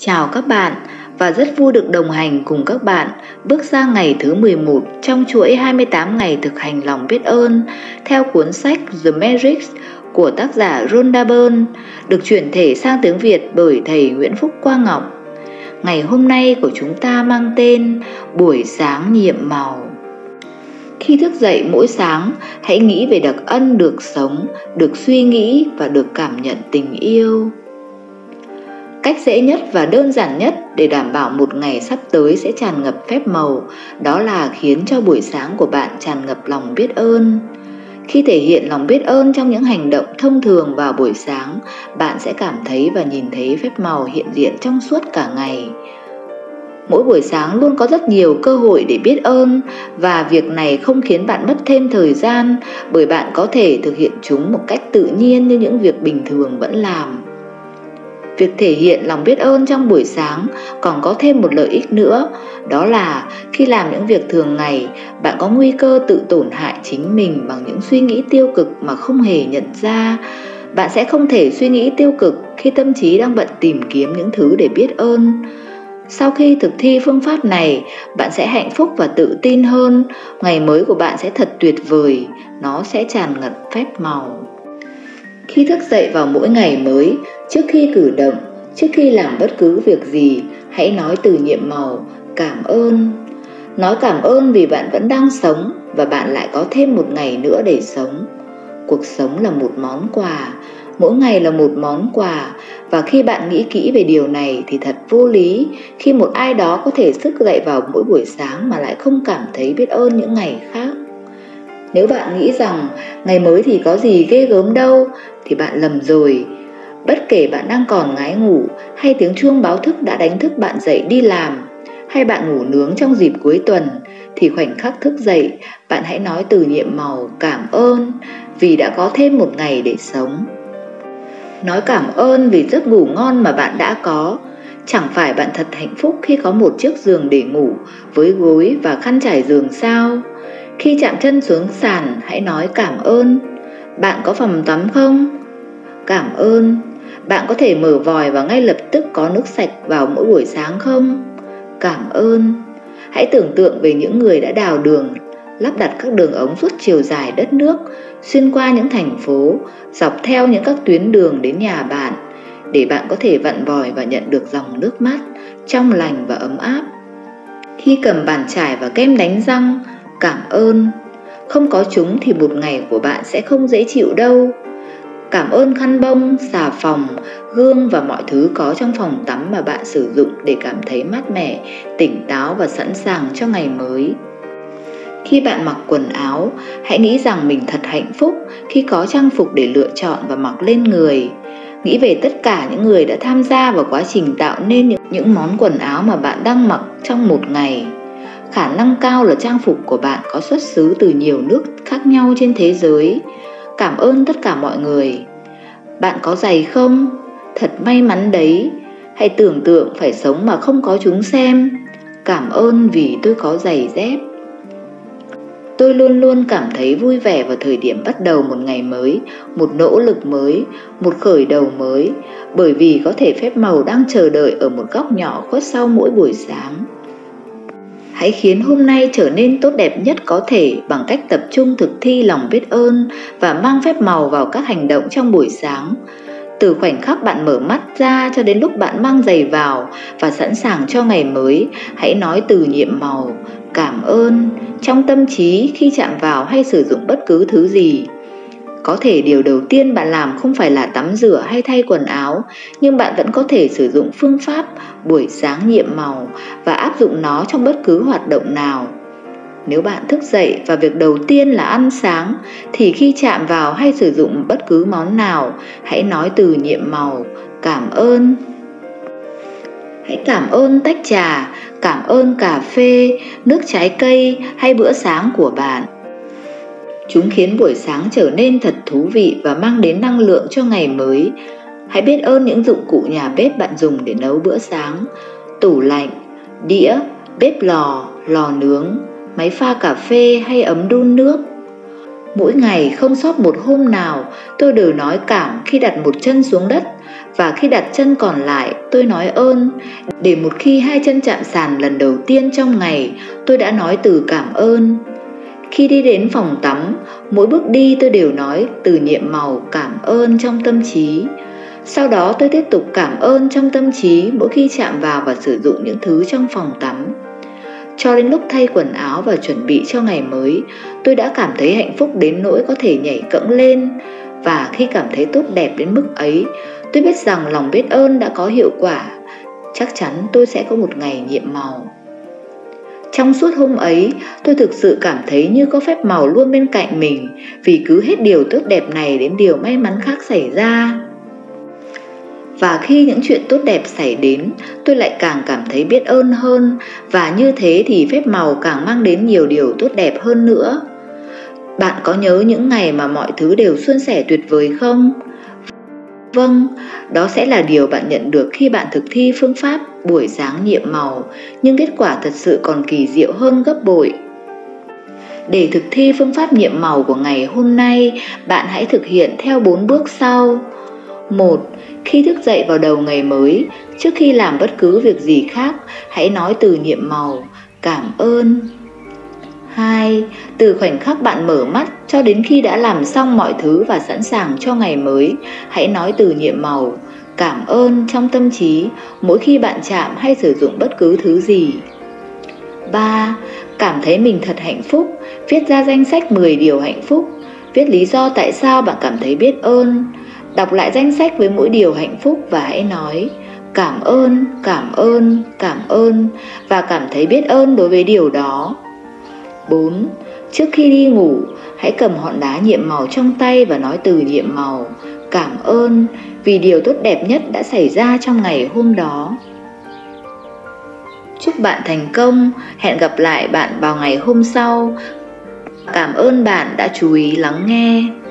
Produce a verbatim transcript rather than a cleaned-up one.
Chào các bạn và rất vui được đồng hành cùng các bạn bước sang ngày thứ mười một trong chuỗi hai mươi tám ngày thực hành lòng biết ơn theo cuốn sách The Matrix của tác giả Rhonda Byrne, được chuyển thể sang tiếng Việt bởi thầy Nguyễn Phúc Quang Ngọc. Ngày hôm nay của chúng ta mang tên Buổi sáng nhiệm màu. Khi thức dậy mỗi sáng, hãy nghĩ về đặc ân được sống, được suy nghĩ và được cảm nhận tình yêu. Cách dễ nhất và đơn giản nhất để đảm bảo một ngày sắp tới sẽ tràn ngập phép màu, đó là khiến cho buổi sáng của bạn tràn ngập lòng biết ơn. Khi thể hiện lòng biết ơn trong những hành động thông thường vào buổi sáng, bạn sẽ cảm thấy và nhìn thấy phép màu hiện diện trong suốt cả ngày. Mỗi buổi sáng luôn có rất nhiều cơ hội để biết ơn, và việc này không khiến bạn mất thêm thời gian, bởi bạn có thể thực hiện chúng một cách tự nhiên như những việc bình thường vẫn làm. Việc thể hiện lòng biết ơn trong buổi sáng còn có thêm một lợi ích nữa, đó là khi làm những việc thường ngày, bạn có nguy cơ tự tổn hại chính mình bằng những suy nghĩ tiêu cực mà không hề nhận ra. Bạn sẽ không thể suy nghĩ tiêu cực khi tâm trí đang bận tìm kiếm những thứ để biết ơn. Sau khi thực thi phương pháp này, bạn sẽ hạnh phúc và tự tin hơn. Ngày mới của bạn sẽ thật tuyệt vời, nó sẽ tràn ngập phép màu. Khi thức dậy vào mỗi ngày mới, trước khi cử động, trước khi làm bất cứ việc gì, hãy nói từ nhiệm màu cảm ơn. Nói cảm ơn vì bạn vẫn đang sống và bạn lại có thêm một ngày nữa để sống. Cuộc sống là một món quà, mỗi ngày là một món quà, và khi bạn nghĩ kỹ về điều này thì thật vô lý khi một ai đó có thể thức dậy vào mỗi buổi sáng mà lại không cảm thấy biết ơn những ngày khác. Nếu bạn nghĩ rằng ngày mới thì có gì ghê gớm đâu thì bạn lầm rồi. Bất kể bạn đang còn ngái ngủ hay tiếng chuông báo thức đã đánh thức bạn dậy đi làm, hay bạn ngủ nướng trong dịp cuối tuần, thì khoảnh khắc thức dậy, bạn hãy nói từ nhiệm màu cảm ơn vì đã có thêm một ngày để sống. Nói cảm ơn vì giấc ngủ ngon mà bạn đã có. Chẳng phải bạn thật hạnh phúc khi có một chiếc giường để ngủ với gối và khăn trải giường sao? Khi chạm chân xuống sàn, hãy nói cảm ơn. Bạn có phòng tắm không? Cảm ơn. Bạn có thể mở vòi và ngay lập tức có nước sạch vào mỗi buổi sáng không? Cảm ơn. Hãy tưởng tượng về những người đã đào đường, lắp đặt các đường ống suốt chiều dài đất nước, xuyên qua những thành phố, dọc theo những các tuyến đường đến nhà bạn, để bạn có thể vặn vòi và nhận được dòng nước mát, trong lành và ấm áp. Khi cầm bàn chải và kem đánh răng, cảm ơn. Không có chúng thì một ngày của bạn sẽ không dễ chịu đâu. Cảm ơn khăn bông, xà phòng, gương và mọi thứ có trong phòng tắm mà bạn sử dụng để cảm thấy mát mẻ, tỉnh táo và sẵn sàng cho ngày mới. Khi bạn mặc quần áo, hãy nghĩ rằng mình thật hạnh phúc khi có trang phục để lựa chọn và mặc lên người. Nghĩ về tất cả những người đã tham gia vào quá trình tạo nên những, những món quần áo mà bạn đang mặc trong một ngày. Khả năng cao là trang phục của bạn có xuất xứ từ nhiều nước khác nhau trên thế giới. Cảm ơn tất cả mọi người. Bạn có giày không? Thật may mắn đấy. Hãy tưởng tượng phải sống mà không có chúng xem. Cảm ơn vì tôi có giày dép. Tôi luôn luôn cảm thấy vui vẻ vào thời điểm bắt đầu một ngày mới, một nỗ lực mới, một khởi đầu mới, bởi vì có thể phép màu đang chờ đợi ở một góc nhỏ khuất sau mỗi buổi sáng. Hãy khiến hôm nay trở nên tốt đẹp nhất có thể bằng cách tập trung thực thi lòng biết ơn và mang phép màu vào các hành động trong buổi sáng. Từ khoảnh khắc bạn mở mắt ra cho đến lúc bạn mang giày vào và sẵn sàng cho ngày mới, hãy nói từ nhiệm màu cảm ơn trong tâm trí khi chạm vào hay sử dụng bất cứ thứ gì. Có thể điều đầu tiên bạn làm không phải là tắm rửa hay thay quần áo, nhưng bạn vẫn có thể sử dụng phương pháp buổi sáng nhiệm màu và áp dụng nó trong bất cứ hoạt động nào. Nếu bạn thức dậy và việc đầu tiên là ăn sáng, thì khi chạm vào hay sử dụng bất cứ món nào, hãy nói từ nhiệm màu cảm ơn. Hãy cảm ơn tách trà, cảm ơn cà phê, nước trái cây hay bữa sáng của bạn. Chúng khiến buổi sáng trở nên thật thú vị và mang đến năng lượng cho ngày mới. Hãy biết ơn những dụng cụ nhà bếp bạn dùng để nấu bữa sáng: tủ lạnh, đĩa, bếp lò, lò nướng, máy pha cà phê hay ấm đun nước. Mỗi ngày không sót một hôm nào, tôi đều nói cảm khi đặt một chân xuống đất, và khi đặt chân còn lại tôi nói ơn. Để một khi hai chân chạm sàn lần đầu tiên trong ngày, tôi đã nói từ cảm ơn. Khi đi đến phòng tắm, mỗi bước đi tôi đều nói từ nhiệm màu cảm ơn trong tâm trí. Sau đó tôi tiếp tục cảm ơn trong tâm trí mỗi khi chạm vào và sử dụng những thứ trong phòng tắm. Cho đến lúc thay quần áo và chuẩn bị cho ngày mới, tôi đã cảm thấy hạnh phúc đến nỗi có thể nhảy cẫng lên. Và khi cảm thấy tốt đẹp đến mức ấy, tôi biết rằng lòng biết ơn đã có hiệu quả. Chắc chắn tôi sẽ có một ngày nhiệm màu. Trong suốt hôm ấy, tôi thực sự cảm thấy như có phép màu luôn bên cạnh mình, vì cứ hết điều tốt đẹp này đến điều may mắn khác xảy ra. Và khi những chuyện tốt đẹp xảy đến, tôi lại càng cảm thấy biết ơn hơn, và như thế thì phép màu càng mang đến nhiều điều tốt đẹp hơn nữa. Bạn có nhớ những ngày mà mọi thứ đều suôn sẻ tuyệt vời không? Vâng, đó sẽ là điều bạn nhận được khi bạn thực thi phương pháp buổi sáng nhiệm màu, nhưng kết quả thật sự còn kỳ diệu hơn gấp bội. Để thực thi phương pháp nhiệm màu của ngày hôm nay, bạn hãy thực hiện theo bốn bước sau. một. Khi thức dậy vào đầu ngày mới, trước khi làm bất cứ việc gì khác, hãy nói từ nhiệm màu cảm ơn. hai. Từ khoảnh khắc bạn mở mắt cho đến khi đã làm xong mọi thứ và sẵn sàng cho ngày mới, hãy nói từ nhiệm màu cảm ơn trong tâm trí mỗi khi bạn chạm hay sử dụng bất cứ thứ gì. ba. Cảm thấy mình thật hạnh phúc, viết ra danh sách mười điều hạnh phúc, viết lý do tại sao bạn cảm thấy biết ơn. Đọc lại danh sách với mỗi điều hạnh phúc và hãy nói cảm ơn, cảm ơn, cảm ơn và cảm thấy biết ơn đối với điều đó. bốn. Trước khi đi ngủ, hãy cầm hòn đá nhiệm màu trong tay và nói từ nhiệm màu cảm ơn vì điều tốt đẹp nhất đã xảy ra trong ngày hôm đó. Chúc bạn thành công, hẹn gặp lại bạn vào ngày hôm sau. Cảm ơn bạn đã chú ý lắng nghe.